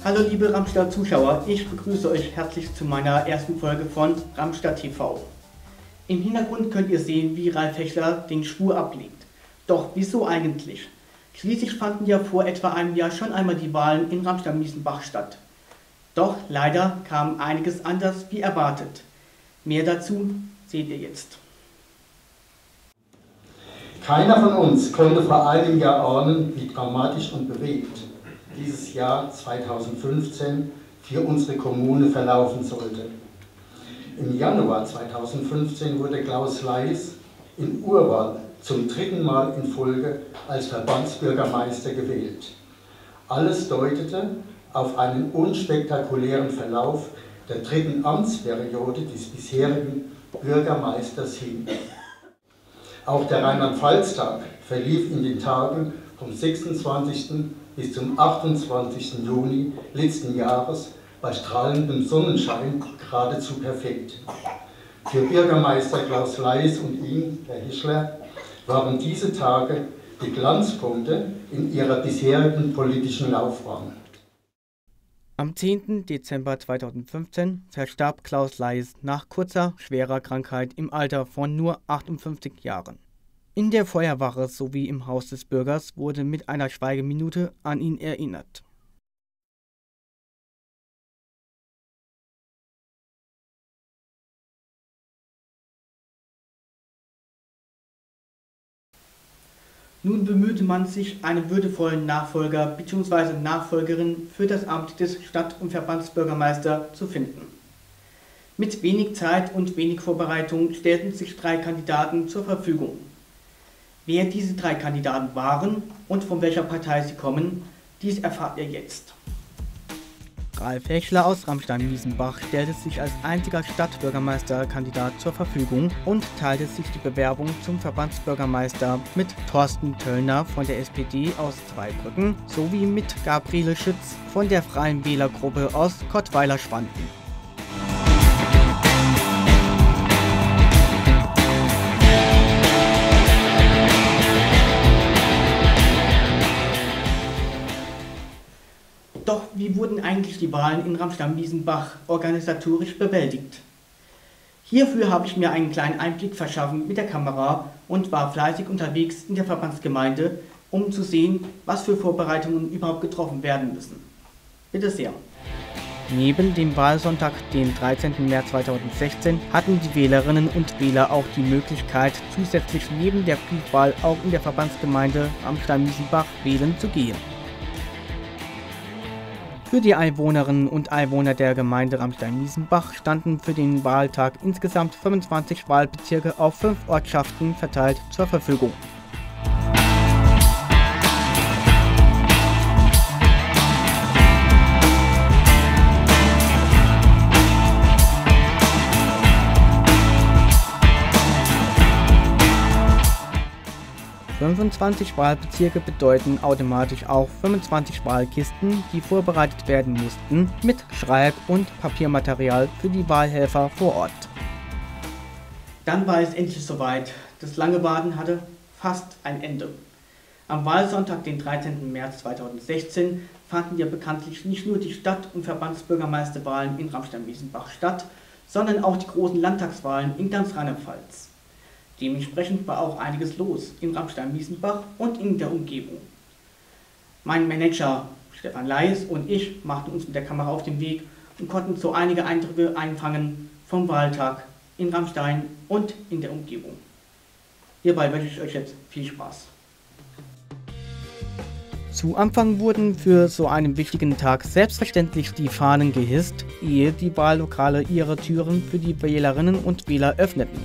Hallo liebe Ramstadt-Zuschauer, ich begrüße euch herzlich zu meiner ersten Folge von Ramstadt TV. Im Hintergrund könnt ihr sehen, wie Ralf Hechler den Schwur ablegt. Doch wieso eigentlich? Schließlich fanden ja vor etwa einem Jahr schon einmal die Wahlen in Ramstein-Miesenbach statt. Doch leider kam einiges anders wie erwartet. Mehr dazu seht ihr jetzt. Keiner von uns konnte vor einem Jahr ahnen, wie dramatisch und bewegt dieses Jahr 2015 für unsere Kommune verlaufen sollte. Im Januar 2015 wurde Klaus Leis in Urwahl zum dritten Mal in Folge als Verbandsbürgermeister gewählt. Alles deutete auf einen unspektakulären Verlauf der dritten Amtsperiode des bisherigen Bürgermeisters hin. Auch der Rheinland-Pfalz-Tag verlief in den Tagen vom 26. bis zum 28. Juni letzten Jahres bei strahlendem Sonnenschein geradezu perfekt. Für Bürgermeister Klaus Leis und ihn, Herr Hechler, waren diese Tage die Glanzpunkte in ihrer bisherigen politischen Laufbahn. Am 10. Dezember 2015 verstarb Klaus Leis nach kurzer, schwerer Krankheit im Alter von nur 58 Jahren. In der Feuerwache sowie im Haus des Bürgers wurde mit einer Schweigeminute an ihn erinnert. Nun bemühte man sich, einen würdevollen Nachfolger bzw. Nachfolgerin für das Amt des Stadt- und Verbandsbürgermeisters zu finden. Mit wenig Zeit und wenig Vorbereitung stellten sich 3 Kandidaten zur Verfügung. Wer diese 3 Kandidaten waren und von welcher Partei sie kommen, dies erfahrt ihr jetzt. Ralf Hechler aus Ramstein-Miesenbach stellte sich als einziger Stadtbürgermeisterkandidat zur Verfügung und teilte sich die Bewerbung zum Verbandsbürgermeister mit Thorsten Töllner von der SPD aus Zweibrücken sowie mit Gabriele Schütz von der Freien Wählergruppe aus Kottweiler-Schwanden. Doch wie wurden eigentlich die Wahlen in Ramstein-Miesenbach organisatorisch bewältigt? Hierfür habe ich mir einen kleinen Einblick verschaffen mit der Kamera und war fleißig unterwegs in der Verbandsgemeinde, um zu sehen, was für Vorbereitungen überhaupt getroffen werden müssen. Bitte sehr. Neben dem Wahlsonntag, dem 13. März 2016, hatten die Wählerinnen und Wähler auch die Möglichkeit, zusätzlich neben der Briefwahl auch in der Verbandsgemeinde Ramstein-Miesenbach wählen zu gehen. Für die Einwohnerinnen und Einwohner der Gemeinde Ramstein-Miesenbach standen für den Wahltag insgesamt 25 Wahlbezirke auf 5 Ortschaften verteilt zur Verfügung. ...25 Wahlbezirke bedeuten automatisch auch 25 Wahlkisten, die vorbereitet werden mussten, mit Schreib- und Papiermaterial für die Wahlhelfer vor Ort. Dann war es endlich soweit. Das lange Warten hatte fast ein Ende. Am Wahlsonntag, den 13. März 2016, fanden ja bekanntlich nicht nur die Stadt- und Verbandsbürgermeisterwahlen in Ramstein-Miesenbach statt, sondern auch die großen Landtagswahlen in ganz Rheinland-Pfalz. Dementsprechend war auch einiges los in Ramstein-Miesenbach und in der Umgebung. Mein Manager Stefan Leis und ich machten uns mit der Kamera auf den Weg und konnten so einige Eindrücke einfangen vom Wahltag in Ramstein und in der Umgebung. Hierbei wünsche ich euch jetzt viel Spaß. Zu Anfang wurden für so einen wichtigen Tag selbstverständlich die Fahnen gehisst, ehe die Wahllokale ihre Türen für die Wählerinnen und Wähler öffneten.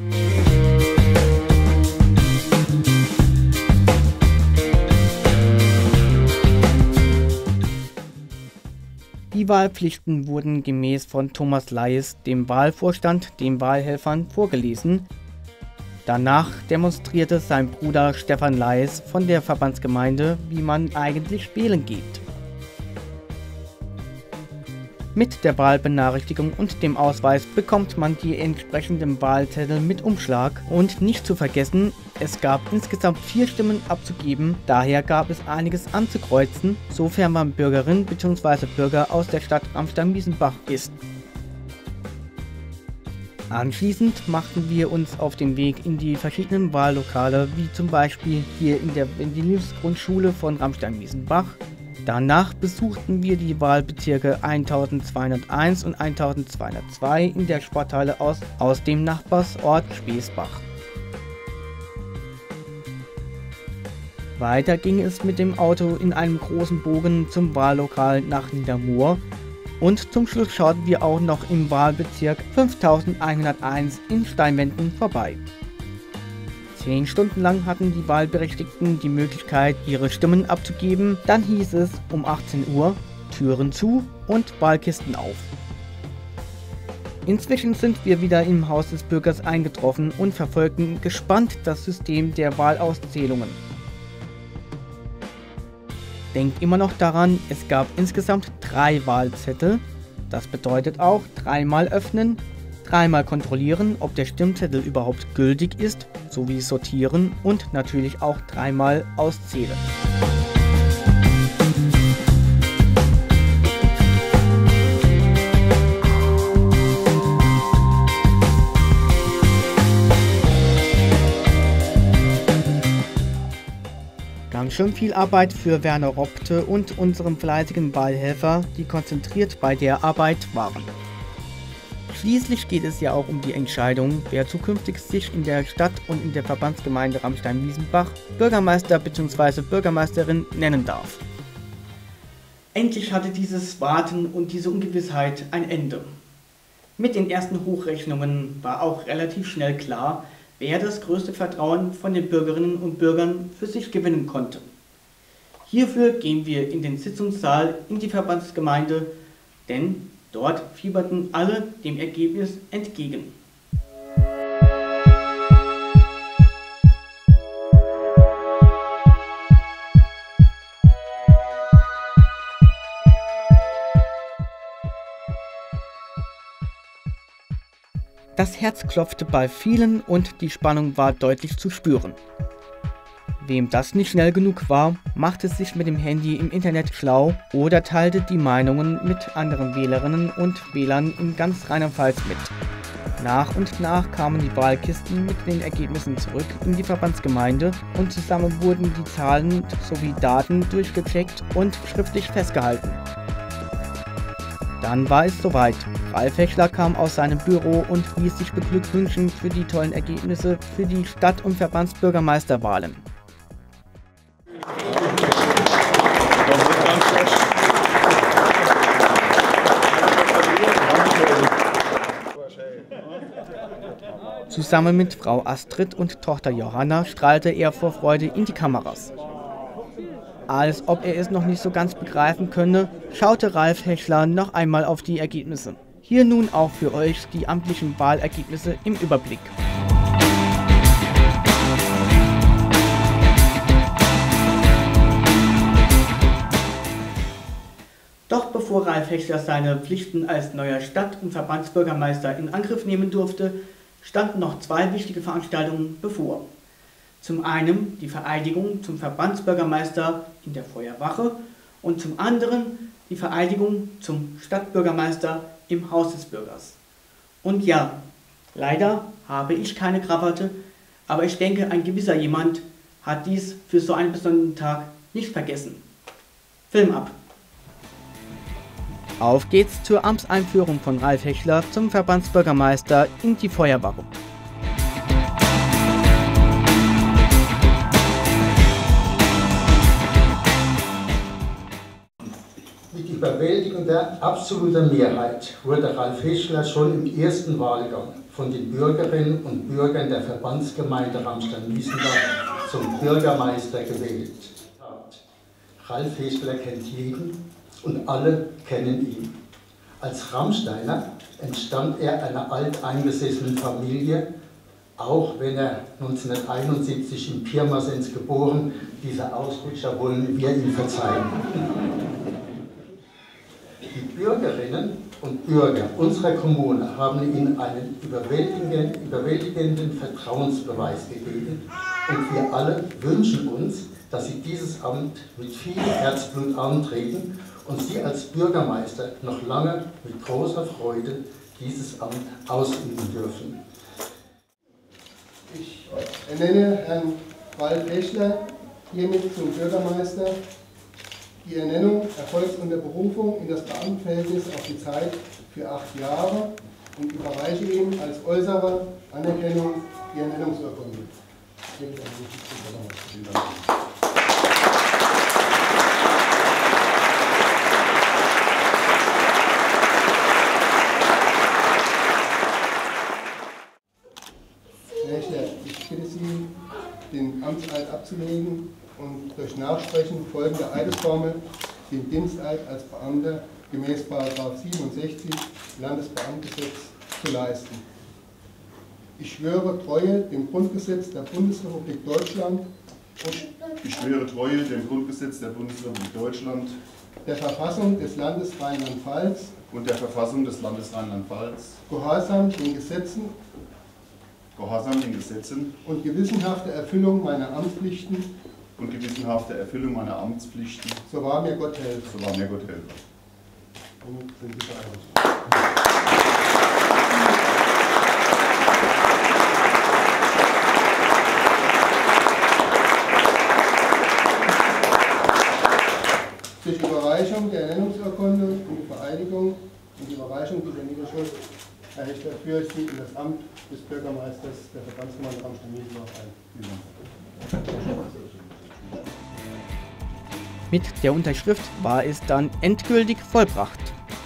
Die Wahlpflichten wurden gemäß von Thomas Leis, dem Wahlvorstand, den Wahlhelfern vorgelesen. Danach demonstrierte sein Bruder Stefan Leis von der Verbandsgemeinde, wie man eigentlich wählen geht. Mit der Wahlbenachrichtigung und dem Ausweis bekommt man die entsprechenden Wahlzettel mit Umschlag. Und nicht zu vergessen, es gab insgesamt 4 Stimmen abzugeben, daher gab es einiges anzukreuzen, sofern man Bürgerin bzw. Bürger aus der Stadt Ramstein-Miesenbach ist. Anschließend machten wir uns auf den Weg in die verschiedenen Wahllokale, wie zum Beispiel hier in der Wendelins-Grundschule von Ramstein-Miesenbach. Danach besuchten wir die Wahlbezirke 1201 und 1202 in der Sporthalle aus dem Nachbarsort Speesbach. Weiter ging es mit dem Auto in einem großen Bogen zum Wahllokal nach Niedermoor und zum Schluss schauten wir auch noch im Wahlbezirk 5101 in Steinwenden vorbei. 10 Stunden lang hatten die Wahlberechtigten die Möglichkeit, ihre Stimmen abzugeben. Dann hieß es um 18 Uhr, Türen zu und Wahlkisten auf. Inzwischen sind wir wieder im Haus des Bürgers eingetroffen und verfolgten gespannt das System der Wahlauszählungen. Denkt immer noch daran, es gab insgesamt 3 Wahlzettel. Das bedeutet auch 3-mal öffnen, 3-mal kontrollieren, ob der Stimmzettel überhaupt gültig ist, sowie sortieren und natürlich auch 3-mal auszählen. Ganz schön viel Arbeit für Werner Robte und unseren fleißigen Wahlhelfer, die konzentriert bei der Arbeit waren. Schließlich geht es ja auch um die Entscheidung, wer zukünftig sich in der Stadt und in der Verbandsgemeinde Ramstein-Miesenbach Bürgermeister bzw. Bürgermeisterin nennen darf. Endlich hatte dieses Warten und diese Ungewissheit ein Ende. Mit den ersten Hochrechnungen war auch relativ schnell klar, wer das größte Vertrauen von den Bürgerinnen und Bürgern für sich gewinnen konnte. Hierfür gehen wir in den Sitzungssaal in die Verbandsgemeinde, denn dort fieberten alle dem Ergebnis entgegen. Das Herz klopfte bei vielen und die Spannung war deutlich zu spüren. Wem das nicht schnell genug war, machte sich mit dem Handy im Internet schlau oder teilte die Meinungen mit anderen Wählerinnen und Wählern in ganz Rheinland-Pfalz mit. Nach und nach kamen die Wahlkisten mit den Ergebnissen zurück in die Verbandsgemeinde und zusammen wurden die Zahlen sowie Daten durchgecheckt und schriftlich festgehalten. Dann war es soweit. Ralf Hechler kam aus seinem Büro und ließ sich beglückwünschen für die tollen Ergebnisse für die Stadt- und Verbandsbürgermeisterwahlen. Zusammen mit Frau Astrid und Tochter Johanna strahlte er vor Freude in die Kameras. Als ob er es noch nicht so ganz begreifen könne, schaute Ralf Hechler noch einmal auf die Ergebnisse. Hier nun auch für euch die amtlichen Wahlergebnisse im Überblick. Doch bevor Ralf Hechler seine Pflichten als neuer Stadt- und Verbandsbürgermeister in Angriff nehmen durfte, standen noch 2 wichtige Veranstaltungen bevor. Zum einen die Vereidigung zum Verbandsbürgermeister in der Feuerwache und zum anderen die Vereidigung zum Stadtbürgermeister im Haus des Bürgers. Und ja, leider habe ich keine Krawatte, aber ich denke, ein gewisser jemand hat dies für so einen besonderen Tag nicht vergessen. Film ab! Auf geht's zur Amtseinführung von Ralf Hechler zum Verbandsbürgermeister in die Feuerwache. Mit überwältigender absoluter Mehrheit wurde Ralf Hechler schon im ersten Wahlgang von den Bürgerinnen und Bürgern der Verbandsgemeinde Ramstein-Miesenbach zum Bürgermeister gewählt. Ralf Hechler kennt jeden und alle kennen ihn. Als Ramsteiner entstammt er einer alteingesessenen Familie, auch wenn er 1971 in Pirmasens geboren, dieser Ausrutscher wollen wir ihm verzeihen. Die Bürgerinnen und Bürger unserer Kommune haben Ihnen einen überwältigenden Vertrauensbeweis gegeben und wir alle wünschen uns, dass Sie dieses Amt mit viel Herzblut antreten und Sie als Bürgermeister noch lange mit großer Freude dieses Amt ausüben dürfen. Ich ernenne Herrn Ralf Hechler hiermit zum Bürgermeister. Die Ernennung erfolgt unter Berufung in das Beamtenverhältnis auf die Zeit für 8 Jahre und überreiche ihm als äußere Anerkennung die Ernennungsurkunde. Herr Hechler, ich bitte Sie, den Amtseid abzulegen und durch Nachsprechen folgender Eidesformel den Diensteid als Beamter gemäß § 67 Landesbeamtengesetz zu leisten. Ich schwöre Treue dem Grundgesetz der Bundesrepublik Deutschland und ich schwöre Treue dem Grundgesetz der Bundesrepublik Deutschland, der Verfassung des Landes Rheinland-Pfalz und der Verfassung des Landes Rheinland-Pfalz, Gehorsam den Gesetzen und gewissenhafte Erfüllung meiner Amtspflichten, so wahr mir Gott helfe. Damit sind Sie vereinigt. Durch Überreichung der Ernennungsurkunde und die Vereidigung und die Überreichung dieser Niederschrift, Herr Hechler, führe ich Sie in das Amt des Bürgermeisters der Verbandsgemeinde Ramstein-Miesendorf ein. Mit der Unterschrift war es dann endgültig vollbracht.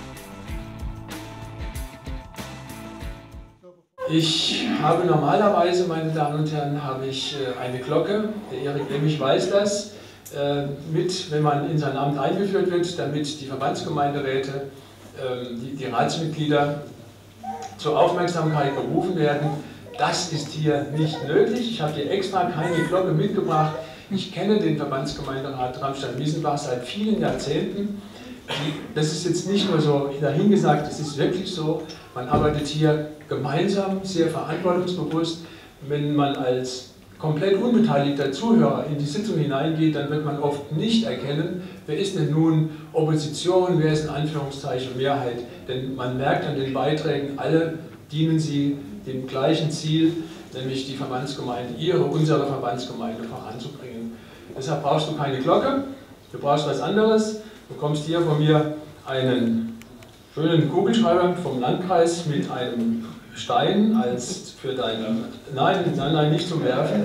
Ich habe normalerweise, meine Damen und Herren, eine Glocke. Der Erik Lemmich weiß das. Wenn man in sein Amt eingeführt wird, damit die Verbandsgemeinderäte, die Ratsmitglieder zur Aufmerksamkeit berufen werden. Das ist hier nicht nötig. Ich habe hier extra keine Glocke mitgebracht. Ich kenne den Verbandsgemeinderat Ramstein-Miesenbach seit vielen Jahrzehnten. Das ist jetzt nicht nur so dahingesagt, es ist wirklich so. Man arbeitet hier gemeinsam, sehr verantwortungsbewusst. Wenn man als komplett unbeteiligter Zuhörer in die Sitzung hineingeht, dann wird man oft nicht erkennen, wer ist denn nun Opposition, wer ist in Anführungszeichen Mehrheit. Denn man merkt an den Beiträgen, alle dienen sie dem gleichen Ziel, nämlich die Verbandsgemeinde, unsere Verbandsgemeinde voranzubringen. Deshalb brauchst du keine Glocke, du brauchst was anderes. Du bekommst hier von mir einen schönen Kugelschreiber vom Landkreis mit einem Stein als für deine, nein, nicht zum Werfen.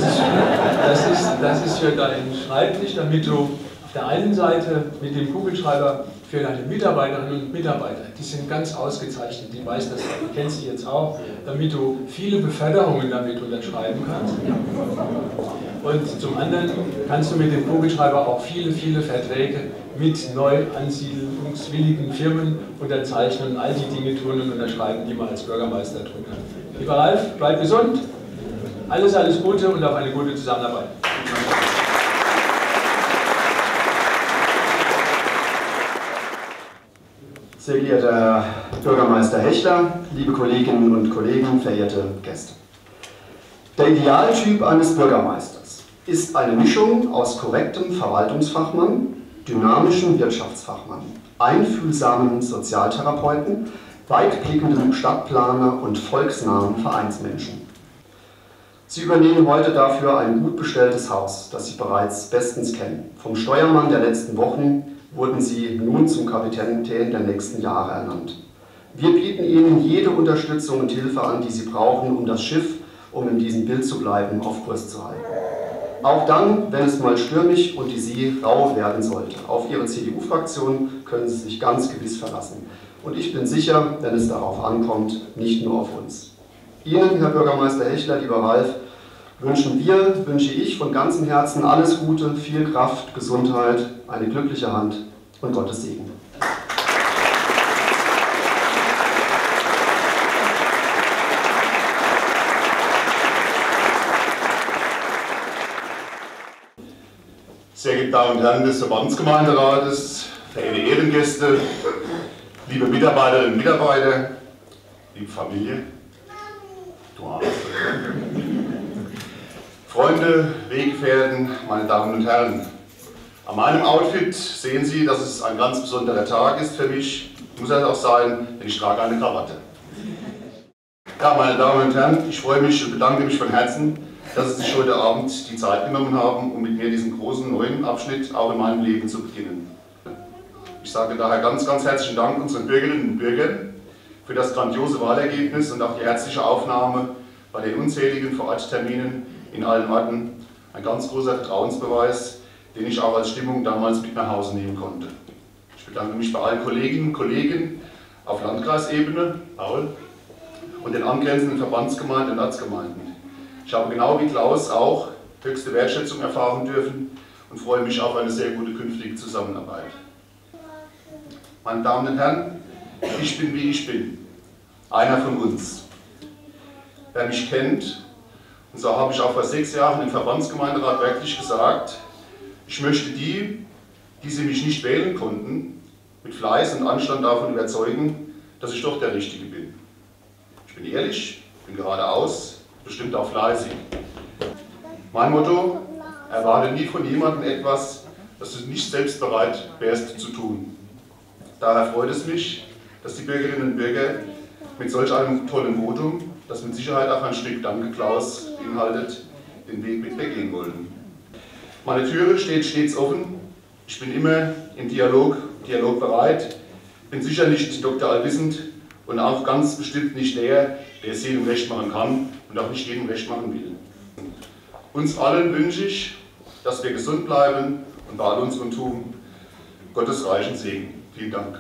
Das ist für deinen Schreibtisch, damit du auf der einen Seite mit dem Kugelschreiber für deine Mitarbeiterinnen und Mitarbeiter, die sind ganz ausgezeichnet, die weiß das, du kennst sie jetzt auch, damit du viele Beförderungen damit unterschreiben kannst. Und zum anderen kannst du mit dem Kugelschreiber auch viele Verträge mit neu ansiedlungswilligen Firmen unterzeichnen und all die Dinge tun und unterschreiben, die man als Bürgermeister tun kann. Lieber Ralf, bleib gesund, alles Gute und auf eine gute Zusammenarbeit. Sehr geehrter Herr Bürgermeister Hechler, liebe Kolleginnen und Kollegen, verehrte Gäste. Der Idealtyp eines Bürgermeisters ist eine Mischung aus korrektem Verwaltungsfachmann, dynamischem Wirtschaftsfachmann, einfühlsamen Sozialtherapeuten, weitblickendem Stadtplaner und volksnahen Vereinsmenschen. Sie übernehmen heute dafür ein gut bestelltes Haus, das Sie bereits bestens kennen. Vom Steuermann der letzten Wochen wurden Sie nun zum Kapitän der nächsten Jahre ernannt. Wir bieten Ihnen jede Unterstützung und Hilfe an, die Sie brauchen, um das Schiff, um in diesem Bild zu bleiben, auf Kurs zu halten. Auch dann, wenn es mal stürmisch und die See rau werden sollte. Auf Ihre CDU-Fraktion können Sie sich ganz gewiss verlassen. Und ich bin sicher, wenn es darauf ankommt, nicht nur auf uns. Ihnen, Herr Bürgermeister Hechler, lieber Ralf, wünsche ich von ganzem Herzen alles Gute, viel Kraft, Gesundheit, eine glückliche Hand und Gottes Segen. Sehr geehrte Damen und Herren des Verbandsgemeinderates, verehrte Ehrengäste, liebe Mitarbeiterinnen und Mitarbeiter, liebe Familie, Freunde, Weggefährten, meine Damen und Herren. An meinem Outfit sehen Sie, dass es ein ganz besonderer Tag ist für mich. Muss es auch sein, denn ich trage eine Krawatte. Ja, meine Damen und Herren, ich freue mich und bedanke mich von Herzen, dass Sie sich heute Abend die Zeit genommen haben, um mit mir diesen großen neuen Abschnitt auch in meinem Leben zu beginnen. Ich sage daher ganz, ganz herzlichen Dank unseren Bürgerinnen und Bürgern für das grandiose Wahlergebnis und auch die herzliche Aufnahme bei den unzähligen Vorortterminen in allen Orten. Ein ganz großer Vertrauensbeweis, den ich auch als Stimmung damals mit nach Hause nehmen konnte. Ich bedanke mich bei allen Kolleginnen und Kollegen auf Landkreisebene, Paul, und den angrenzenden Verbandsgemeinden und Ortsgemeinden. Ich habe genau wie Klaus auch höchste Wertschätzung erfahren dürfen und freue mich auf eine sehr gute künftige Zusammenarbeit. Meine Damen und Herren, ich bin wie ich bin, einer von uns. Wer mich kennt, und so habe ich auch vor 6 Jahren im Verbandsgemeinderat wirklich gesagt, ich möchte die Sie mich nicht wählen konnten, mit Fleiß und Anstand davon überzeugen, dass ich doch der Richtige bin. Ich bin ehrlich, bin geradeaus, bestimmt auch fleißig. Mein Motto, erwarte nie von jemandem etwas, das du nicht selbst bereit wärst zu tun. Daher freut es mich, dass die Bürgerinnen und Bürger mit solch einem tollen Votum, das mit Sicherheit auch ein Stück Danke Klaus beinhaltet, den Weg mit mir gehen wollen. Meine Türe steht stets offen. Ich bin immer im Dialog bereit. Bin sicher nicht Dr. Allwissend und auch ganz bestimmt nicht der es jedem recht machen kann und auch nicht jedem recht machen will. Uns allen wünsche ich, dass wir gesund bleiben und bei all unserem Tun Gottes reichen Segen. Vielen Dank.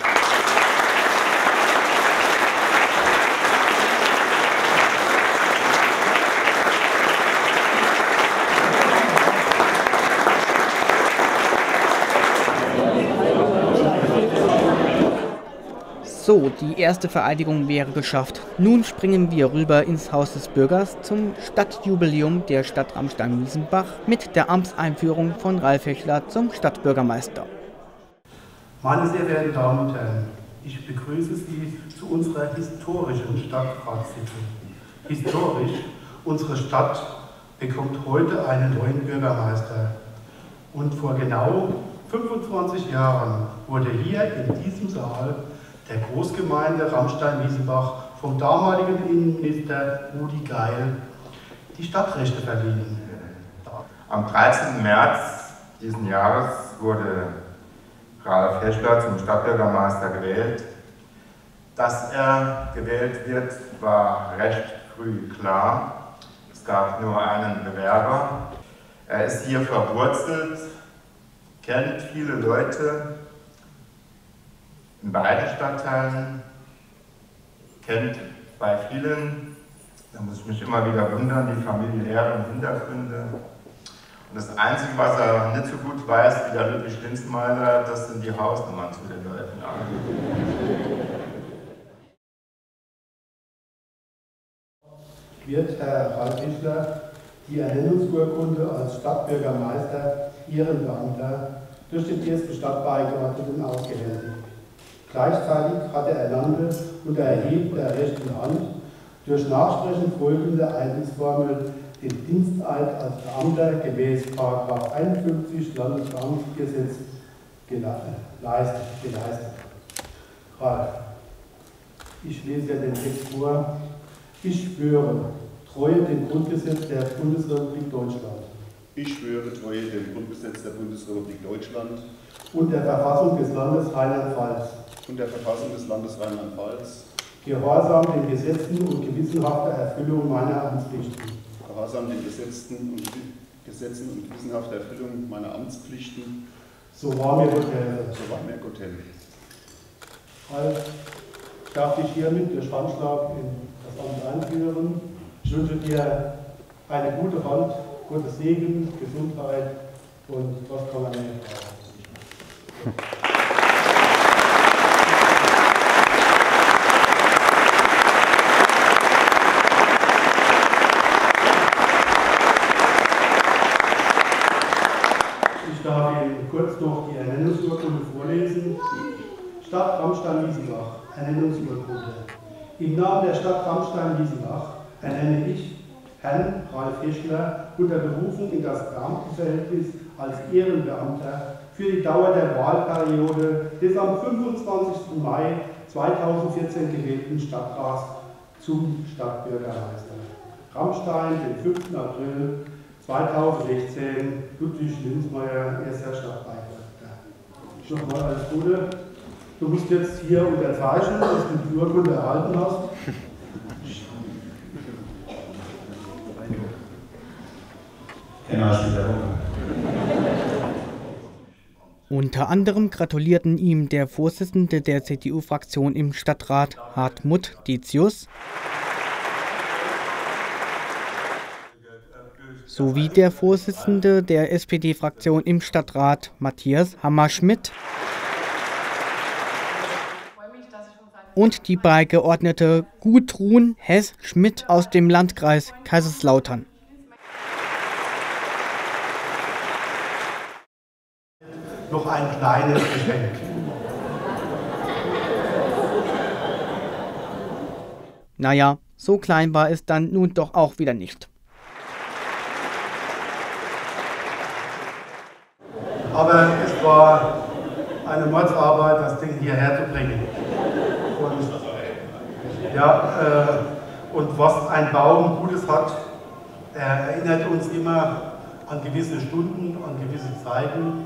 So, die erste Vereidigung wäre geschafft. Nun springen wir rüber ins Haus des Bürgers zum Stadtjubiläum der Stadt Ramstein-Miesenbach mit der Amtseinführung von Ralf Hechler zum Stadtbürgermeister. Meine sehr verehrten Damen und Herren, ich begrüße Sie zu unserer historischen Stadtratssitzung. Historisch, unsere Stadt bekommt heute einen neuen Bürgermeister. Und vor genau 25 Jahren wurde hier in diesem Saal der Großgemeinde Ramstein-Miesenbach vom damaligen Innenminister Rudi Geil die Stadtrechte verliehen. Am 13. März diesen Jahres wurde Ralf Hechler zum Stadtbürgermeister gewählt. Dass er gewählt wird, war recht früh klar. Es gab nur einen Bewerber. Er ist hier verwurzelt, kennt viele Leute in beiden Stadtteilen, kennt bei vielen, da muss ich mich immer wieder wundern, die familiären Hintergründe. Und das Einzige, was er nicht so gut weiß wie der Ludwig Linzmeiler, das sind die Hausnummern zu den Leuten. Wird Herr Ralf Hechler die Ernennungsurkunde als Stadtbürgermeister Ehrenbeamter durch den ersten Stadtbeigeordneten ausgehändigt. Gleichzeitig hat er ernannte und erhebt der rechten Hand durch Nachsprechen folgende Eidesformel den Diensteid als Beamter gemäß § 51 Landesbeamtengesetz geleistet. Ralf, ich lese den Text vor. Ich schwöre Treue dem Grundgesetz der Bundesrepublik Deutschland. Ich schwöre Treue dem Grundgesetz der Bundesrepublik Deutschland Und der Verfassung des Landes Rheinland-Pfalz. und der Verfassung des Landes Rheinland-Pfalz. Gehorsam den Gesetzen und gewissenhafter Erfüllung meiner Amtspflichten. Gehorsam den Gesetzen und gewissenhafter Erfüllung meiner Amtspflichten. So wahr mir Gott helfe. So wahr mir Gott helfe. Ralf, ich darf dich hiermit durch Handschlag in das Amt einführen. Ich wünsche dir eine gute Hand, Gottes Segen, Gesundheit und was kann man mehr brauchen. Ich darf Ihnen kurz noch die Ernennungsurkunde vorlesen. Stadt Ramstein-Wiesenbach, Ernennungsurkunde. Im Namen der Stadt Ramstein-Wiesenbach ernenne ich Herrn Ralf Heschler unter Berufung in das Beamtenverhältnis als Ehrenbeamter für die Dauer der Wahlperiode des am 25. Mai 2014 gewählten Stadtrats zum Stadtbürgermeister. Ramstein, den 5. April 2016, Ludwig Linzmeier, erster Stadtbeiräter. Nochmal alles Gute. Du musst jetzt hier unterzeichnen, dass du die Urkunde erhalten hast. Unter anderem gratulierten ihm der Vorsitzende der CDU-Fraktion im Stadtrat, Hartmut Ditius, sowie der Vorsitzende der SPD-Fraktion im Stadtrat, Matthias Hammerschmidt, und die Beigeordnete Gudrun Hess-Schmidt aus dem Landkreis Kaiserslautern. Noch ein kleines Geschenk. Naja, so klein war es dann nun doch auch wieder nicht. Aber es war eine Mordsarbeit, das Ding hierher zu bringen. Und was ein Baum Gutes hat, er erinnert uns immer an gewisse Stunden, an gewisse Zeiten.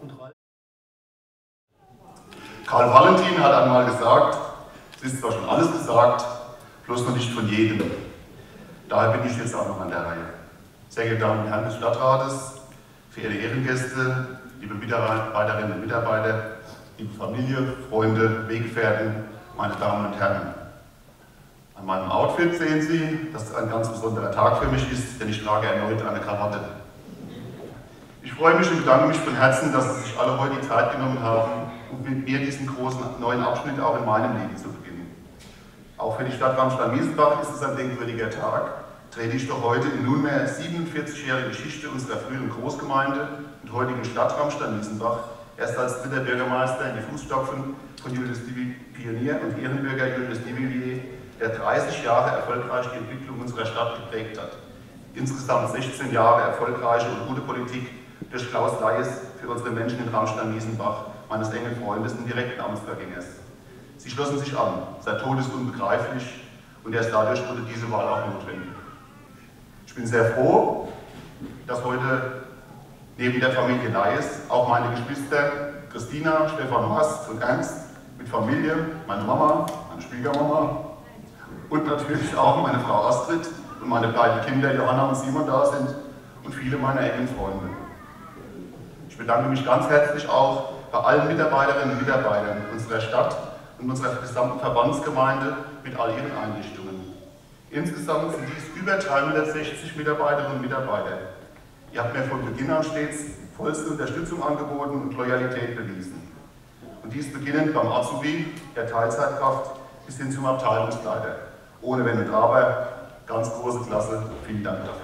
Karl Valentin hat einmal gesagt, es ist zwar schon alles gesagt, bloß noch nicht von jedem. Daher bin ich jetzt auch noch an der Reihe. Sehr geehrte Damen und Herren des Stadtrates, verehrte Ehrengäste, liebe Mitarbeiterinnen und Mitarbeiter, liebe Familie, Freunde, Weggefährten, meine Damen und Herren. An meinem Outfit sehen Sie, dass es ein ganz besonderer Tag für mich ist, denn ich trage erneut eine Krawatte. Ich freue mich und bedanke mich von Herzen, dass Sie sich alle heute die Zeit genommen haben, um mit mir diesen großen neuen Abschnitt auch in meinem Leben zu beginnen. Auch für die Stadt Ramstein-Wiesenbach ist es ein denkwürdiger Tag, trete ich doch heute in nunmehr 47-jährige Geschichte unserer früheren Großgemeinde und heutigen Stadt Ramstein-Wiesenbach erst als dritter Bürgermeister in die Fußstapfen von Julius Pionier und Ehrenbürger Julius Divilliers, der 30 Jahre erfolgreich die Entwicklung unserer Stadt geprägt hat. Insgesamt 16 Jahre erfolgreiche und gute Politik durch Klaus Leis für unsere Menschen in Ramstein-Wiesenbach, meines engen Freundes und direkten Amtsvergängers. Sie schlossen sich an, sein Tod ist unbegreiflich und erst dadurch wurde diese Wahl auch notwendig. Ich bin sehr froh, dass heute neben der Familie Leis auch meine Geschwister Christina, Stefan, Horst und Ernst mit Familie, meine Mama, meine Schwiegermama und natürlich auch meine Frau Astrid und meine beiden Kinder Johanna und Simon da sind und viele meiner engen Freunde. Ich bedanke mich ganz herzlich auch bei allen Mitarbeiterinnen und Mitarbeitern unserer Stadt und unserer gesamten Verbandsgemeinde mit all ihren Einrichtungen. Insgesamt sind dies über 360 Mitarbeiterinnen und Mitarbeiter. Ihr habt mir von Beginn an stets vollste Unterstützung angeboten und Loyalität bewiesen. Und dies beginnend beim Azubi, der Teilzeitkraft, bis hin zum Abteilungsleiter. Ohne Wenn und Aber, ganz große Klasse, vielen Dank dafür.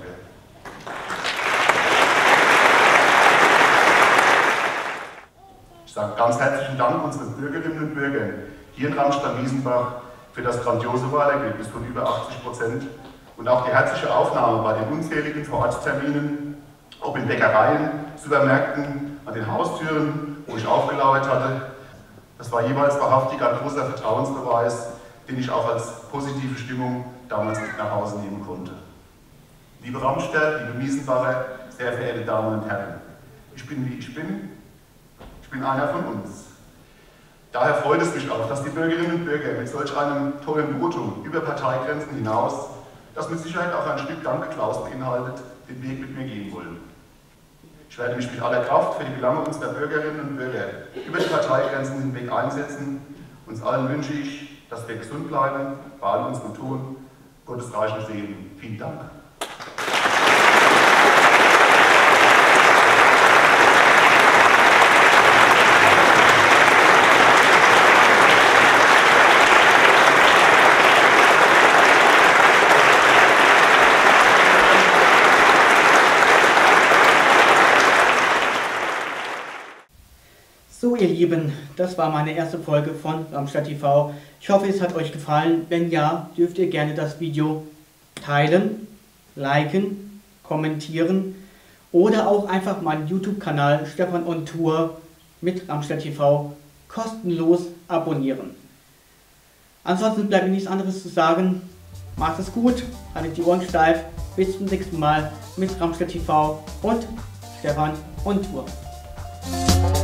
Ich sage ganz herzlichen Dank unseren Bürgerinnen und Bürgern hier in Ramstein-Wiesenbach für das grandiose Wahlergebnis von über 80% und auch die herzliche Aufnahme bei den unzähligen Vorortterminen, ob in Bäckereien, Supermärkten, an den Haustüren, wo ich aufgelauert hatte. Das war jeweils wahrhaftig ein großer Vertrauensbeweis, den ich auch als positive Stimmung damals mit nach Hause nehmen konnte. Liebe Ramstedt, liebe Wiesenbacher, sehr verehrte Damen und Herren, ich bin wie ich bin. Ich bin einer von uns. Daher freut es mich auch, dass die Bürgerinnen und Bürger mit solch einem tollen Votum über Parteigrenzen hinaus, das mit Sicherheit auch ein Stück Danke Klaus beinhaltet, den Weg mit mir gehen wollen. Ich werde mich mit aller Kraft für die Belange unserer Bürgerinnen und Bürger über die Parteigrenzen hinweg einsetzen. Uns allen wünsche ich, dass wir gesund bleiben, bei all unserem Tun. Gottes reichen Segen. Vielen Dank. So So ihr Lieben, das war meine erste Folge von Ramstadt TV. Ich hoffe, es hat euch gefallen. Wenn ja, dürft ihr gerne das Video teilen, liken, kommentieren oder auch einfach meinen YouTube-Kanal Stefan on Tour mit Ramstadt TV kostenlos abonnieren. Ansonsten bleibt mir nichts anderes zu sagen. Macht es gut, haltet die Ohren steif. Bis zum nächsten Mal mit Ramstadt TV und Stefan on Tour.